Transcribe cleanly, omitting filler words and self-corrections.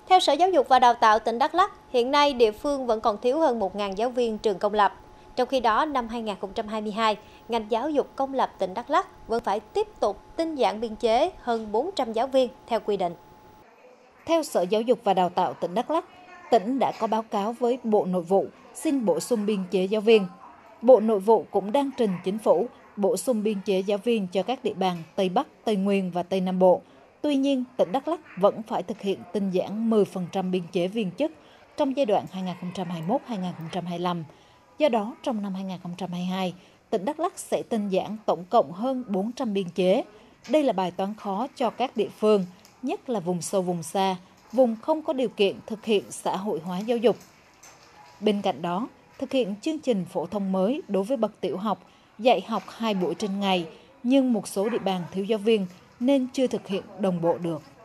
Theo Sở Giáo dục và Đào tạo tỉnh Đắk Lắk, hiện nay địa phương vẫn còn thiếu hơn 1.000 giáo viên trường công lập. Trong khi đó, năm 2022, ngành giáo dục công lập tỉnh Đắk Lắk vẫn phải tiếp tục tinh giản biên chế hơn 400 giáo viên theo quy định. Theo Sở Giáo dục và Đào tạo tỉnh Đắk Lắk, tỉnh đã có báo cáo với Bộ Nội vụ xin bổ sung biên chế giáo viên. Bộ Nội vụ cũng đang trình Chính phủ bổ sung biên chế giáo viên cho các địa bàn Tây Bắc, Tây Nguyên và Tây Nam Bộ. Tuy nhiên, tỉnh Đắk Lắk vẫn phải thực hiện tinh giản 10% biên chế viên chức trong giai đoạn 2021-2025. Do đó, trong năm 2022, tỉnh Đắk Lắk sẽ tinh giản tổng cộng hơn 400 biên chế. Đây là bài toán khó cho các địa phương, nhất là vùng sâu vùng xa, vùng không có điều kiện thực hiện xã hội hóa giáo dục. Bên cạnh đó, thực hiện chương trình phổ thông mới đối với bậc tiểu học, dạy học 2 buổi trên ngày, nhưng một số địa bàn thiếu giáo viên nên chưa thực hiện đồng bộ được.